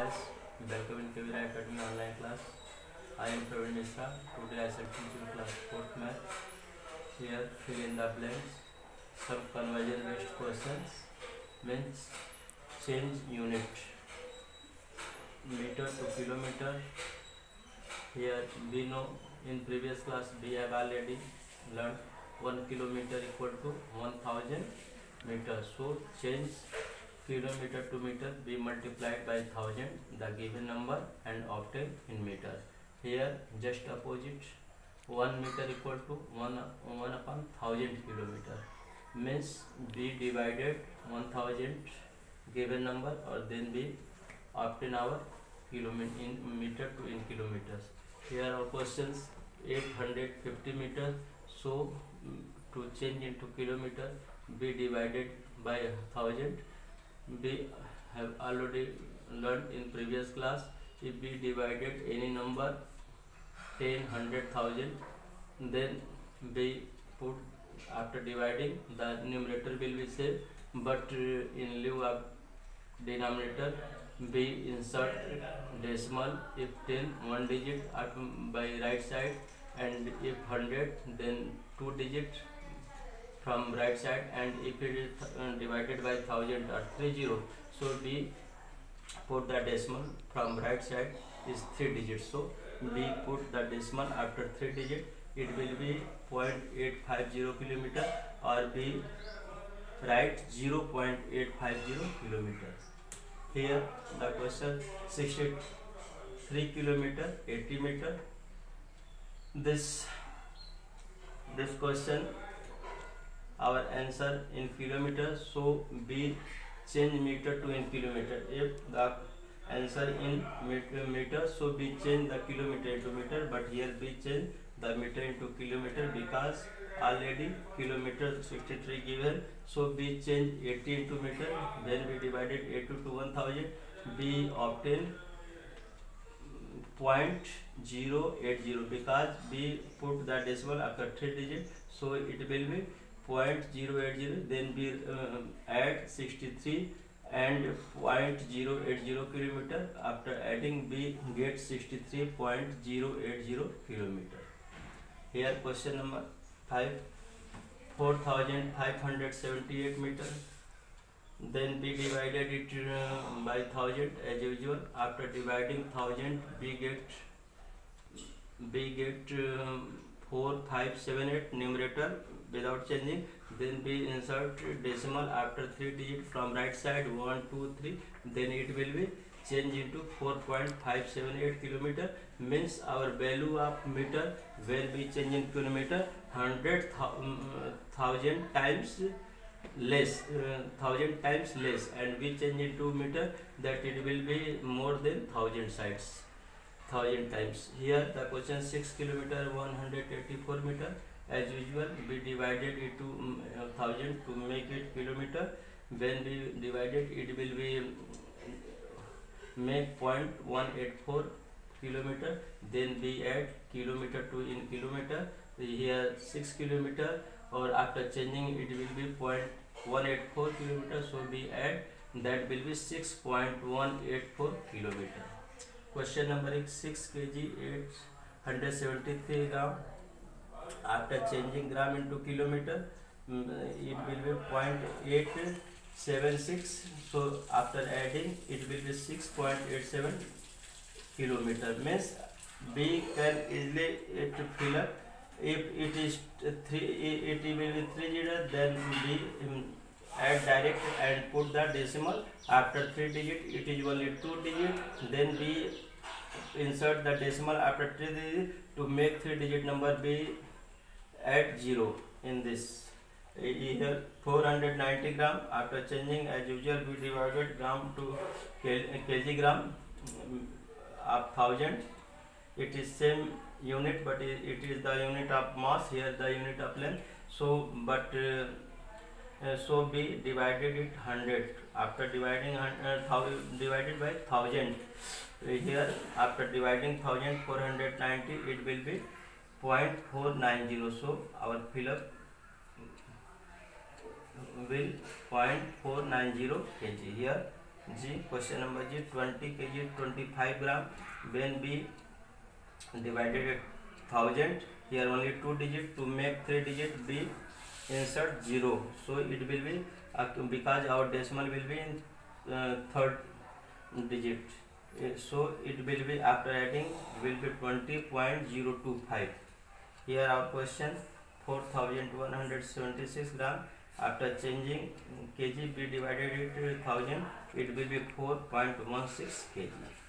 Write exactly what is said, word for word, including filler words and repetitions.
guys, welcome in Kavira Academy online class. I am Praveen Mishra. Today I shall teach you class fourth math. Here fill in the blanks. Some conversion based questions means change unit meter to kilometer. Here we know in previous class we have already learned one kilometer equal to one thousand meters. So change kilometer to meter be multiplied by thousand the given number and obtain in meter. Here just opposite, one meter equal to one one upon thousand kilometer means we divided one thousand given number or then we obtain our kilometer in meter to in kilometers. Here our questions eight hundred fifty meters. So to change into kilometer we divided by thousand. We have already learned in previous class, if we divided any number ten, hundred, thousand, then we put after dividing the numerator will be same, but uh, in lieu of denominator we insert decimal. If ten, one digit by right side, and if hundred, then two digits from right side, and if it is uh, divided by thousand or three zero, so we put the decimal from right side is three digits. So we put the decimal after three digit, it will be zero point eight five zero kilometer, or we write zero point eight five zero kilometers. Here the question sixty-three kilometer eighty meter. This this question our answer in kilometer, so we change meter to in kilometer. If the answer in meter, meter so we change the kilometer into meter, but here we change the meter into kilometer because already kilometer sixty-three given, so we change eighty into meter. Then we divided eighty to one thousand, we obtain point zero eight zero because we put the decimal after three digits, so it will be point zero eight zero. Then we uh, add sixty-three and point zero eight zero kilometer. After adding we get sixty-three point zero eight zero kilometer. Here question number five, four thousand five hundred seventy-eight meter. Then we divided it uh, by thousand as usual. After dividing thousand we get we get um, four five seven eight numerator without changing. Then we insert decimal after three digit from right side one two three, then it will be changed into four point five seven eight kilometer means our value of meter where we change in kilometer hundred thousand times less, uh, thousand times less, and we change into meter that it will be more than thousand sides, thousand times. Here the question six kilometer one hundred eighty-four meter. As usual we divided it to um, uh, thousand to make it kilometer. When we divided it will be make point one eight four kilometer. Then we add kilometer to in kilometer. Here six kilometer, or after changing it will be point one eight four kilometer, so we add that will be six point one eight four kilometer. Question number is six kilograms eight hundred seventy-three gram. After changing gram into kilometer, it will be zero point eight seven six. So after adding it will be six point eight seven kilometer. Means we can easily it fill up. If it is three, it will be three digit, then we um, add direct and put the decimal after three digit. It is only two digit. Then we insert the decimal after three digit to make three digit number be add zero in this. Here four hundred ninety gram. After changing as usual we divided gram to kilogram of thousand. It is same unit, but it is the unit of mass, here the unit of length. So but uh, uh, so we divided it hundred. After dividing uh, thousand divided by thousand, here after dividing thousand four hundred ninety, it will be zero point four nine zero. So our fill up will zero point four nine zero kg. Here G. Question number G. twenty kg, twenty-five gram. When B divided it thousand, here only two digit. To make three digit, B insert zero. So it will be uh, because our decimal will be in uh, third digit. Uh, so it will be after adding will be twenty point zero two five. Here our question four thousand one hundred seventy-six gram. After changing kg, B divided it thousand, it will be four point one six kg.